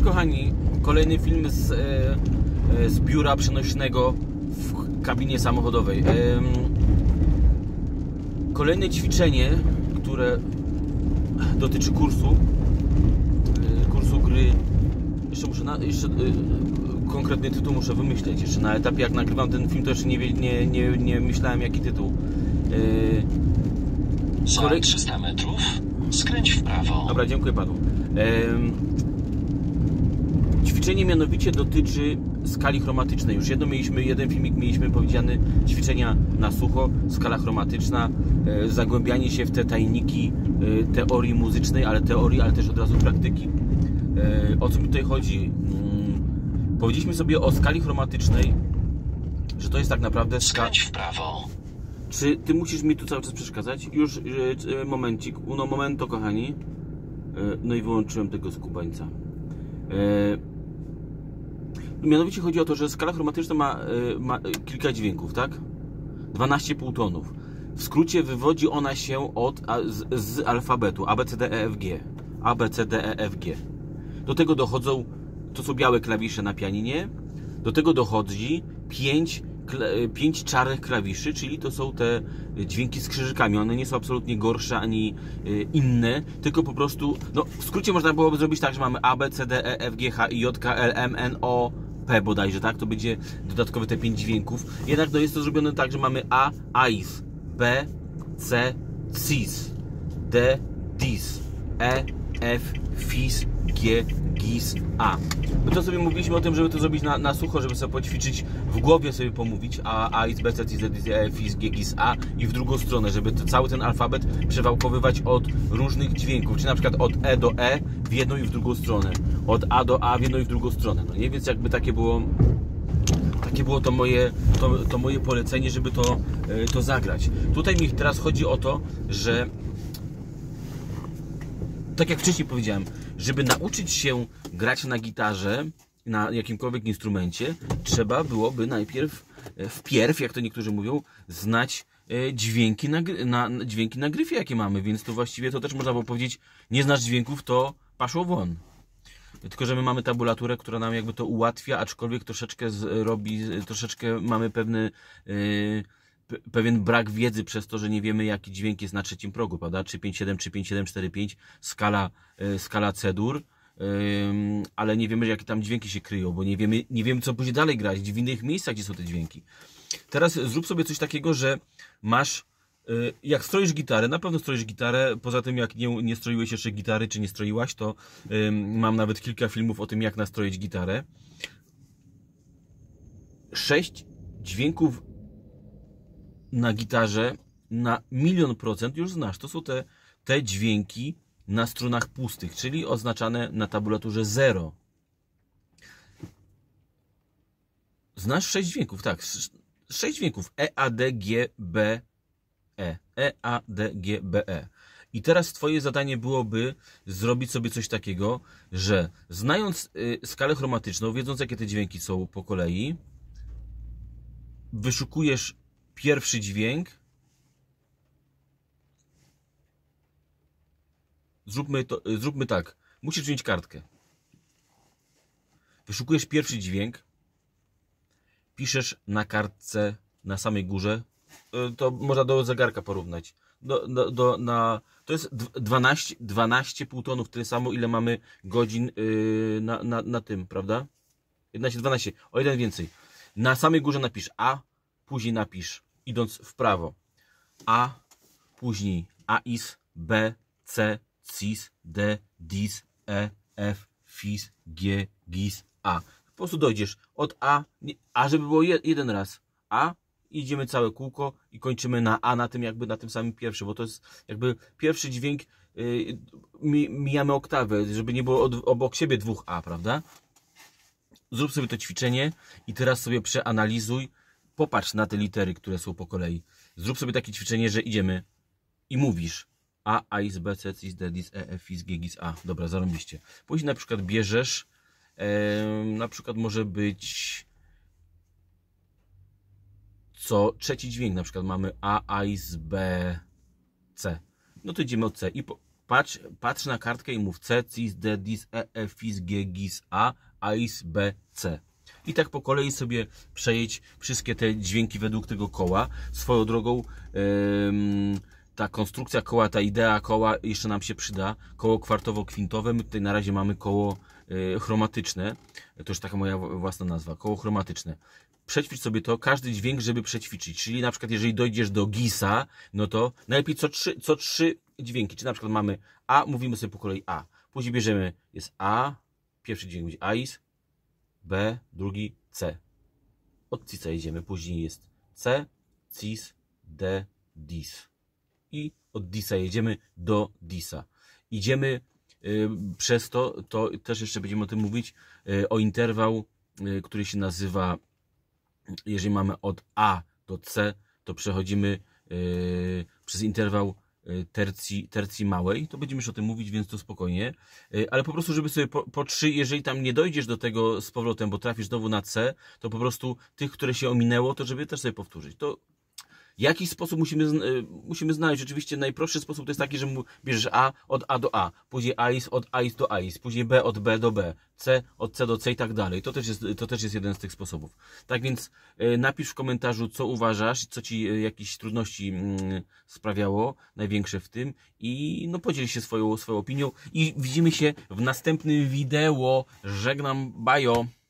kochani, kolejny film z biura przenośnego w kabinie samochodowej. Kolejne ćwiczenie, które dotyczy kursu gry. Jeszcze konkretny tytuł muszę wymyśleć. Jeszcze na etapie, jak nagrywam ten film, to jeszcze nie myślałem, jaki tytuł. Za 300 metrów skręć w prawo. Dobra, dziękuję panu. Ćwiczenie mianowicie dotyczy skali chromatycznej. Już jeden filmik mieliśmy powiedziany, ćwiczenia na sucho, skala chromatyczna, zagłębianie się w te tajniki teorii muzycznej, ale też od razu praktyki. O co mi tutaj chodzi? Powiedzieliśmy sobie o skali chromatycznej, że to jest tak naprawdę skręć w prawo. Czy ty musisz mi tu cały czas przeszkadzać? Już momencik, uno momento, kochani. No i wyłączyłem tego skubańca. Mianowicie chodzi o to, że skala chromatyczna ma kilka dźwięków, tak? 12 półtonów. W skrócie wywodzi ona się z alfabetu A, B, C, D, E, F, G. A, B, C, D, E, F, G. Do tego dochodzą, to są białe klawisze na pianinie. Do tego dochodzi 5 czarnych klawiszy, czyli to są te dźwięki z krzyżykami. One nie są absolutnie gorsze ani inne, tylko po prostu, no w skrócie można byłoby zrobić tak, że mamy A, B, C, D, E, F, G, H, I, J, K, L, M, N, O, P bodajże, tak? To będzie dodatkowe te 5 dźwięków. Jednak no jest to zrobione tak, że mamy A, AIS, B, C, CIS, D, DIS, E, F, FIS, G, GIS, A. My to sobie mówiliśmy o tym, żeby to zrobić na sucho, żeby sobie poćwiczyć, w głowie sobie pomówić A, I, B, C, C, D, E, FIS, G, GIS, A i w drugą stronę, żeby cały ten alfabet przewałkowywać od różnych dźwięków, czyli na przykład od E do E w jedną i w drugą stronę, od A do A w jedną i w drugą stronę, no nie? Więc jakby takie było to moje polecenie, żeby to zagrać. Tutaj mi teraz chodzi o to, że tak jak wcześniej powiedziałem, żeby nauczyć się grać na gitarze, na jakimkolwiek instrumencie, trzeba byłoby wpierw, jak to niektórzy mówią, znać dźwięki na gryfie, jakie mamy, więc to właściwie to też można było powiedzieć, nie znasz dźwięków, to paszło won. Tylko że my mamy tabulaturę, która nam jakby to ułatwia, aczkolwiek troszeczkę mamy pewien brak wiedzy przez to, że nie wiemy, jaki dźwięk jest na trzecim progu, prawda? 3-5-7, 3-5-7, 4-5, skala C-dur, ale nie wiemy, jakie tam dźwięki się kryją, bo nie wiemy, co później dalej grać, w innych miejscach, gdzie są te dźwięki. Teraz zrób sobie coś takiego, że masz, jak stroisz gitarę, na pewno stroisz gitarę, poza tym jak nie stroiłeś jeszcze gitary, czy nie stroiłaś, to mam nawet kilka filmów o tym, jak nastroić gitarę. 6 dźwięków na gitarze na 1.000.000% już znasz. To są te dźwięki na strunach pustych, czyli oznaczane na tabulaturze 0. Znasz 6 dźwięków, tak. 6 dźwięków. E, A, D, G, B, E. E, A, D, G, B, E. I teraz twoje zadanie byłoby zrobić sobie coś takiego, że znając skalę chromatyczną, wiedząc jakie te dźwięki są po kolei, wyszukujesz pierwszy dźwięk. Zróbmy tak. Musisz wziąć kartkę. Wyszukujesz pierwszy dźwięk. Piszesz na kartce na samej górze. To można do zegarka porównać. To jest 12 półtonów, tyle samo, ile mamy godzin na tym, prawda? 11, 12, o jeden więcej. Na samej górze napisz A, później napisz, idąc w prawo, A, później AIS, B, C, CIS, D, DIS, E, F, FIS, G, GIS, A. Po prostu dojdziesz od A, żeby było jeden raz A, idziemy całe kółko i kończymy na A, na tym samym pierwszym, bo to jest jakby pierwszy dźwięk, mijamy oktawę, żeby nie było obok siebie 2 A, prawda? Zrób sobie to ćwiczenie i teraz sobie przeanalizuj, popatrz na te litery, które są po kolei. Zrób sobie takie ćwiczenie, że idziemy i mówisz A, AIS, B, C, CIS, D, DIS, E, F, FIS, G, GIS, A. Dobra, zarąbiście. Później na przykład bierzesz, na przykład może być trzeci dźwięk, na przykład mamy A, AIS, B, C. No to idziemy od C patrz na kartkę i mów C, cis, D, dis, E, F, fis, G, gis, A, ais, B, C. I tak po kolei sobie przejedź wszystkie te dźwięki według tego koła. Swoją drogą ta konstrukcja koła, ta idea koła jeszcze nam się przyda. Koło kwartowo-kwintowe. My tutaj na razie mamy koło chromatyczne. To już taka moja własna nazwa. Koło chromatyczne. Przećwicz sobie to, każdy dźwięk, żeby przećwiczyć. Czyli na przykład jeżeli dojdziesz do gisa, no to najlepiej co trzy dźwięki. Czy na przykład mamy A, mówimy sobie po kolei A. Później bierzemy, jest A, pierwszy dźwięk będzie ais, B, drugi C. Od cisa jedziemy, później jest C, cis, D, dis. I od disa jedziemy do disa. Idziemy przez to też jeszcze będziemy o tym mówić, o interwał, który się nazywa, jeżeli mamy od A do C, to przechodzimy przez interwał tercji małej, to będziemy już o tym mówić, więc to spokojnie, ale po prostu, żeby sobie po 3, jeżeli tam nie dojdziesz do tego z powrotem, bo trafisz znowu na C, to po prostu tych, które się ominęło, to żeby też sobie powtórzyć. To jakiś sposób musimy znaleźć. Oczywiście najprostszy sposób to jest taki, że bierzesz A od A do A, później ais od ais do ais, później B od B do B, C od C do C i tak dalej. To też jest jeden z tych sposobów. Tak więc napisz w komentarzu, co uważasz, co Ci jakieś trudności sprawiało, największe w tym, i no podziel się swoją opinią i widzimy się w następnym wideo. Żegnam, bajo!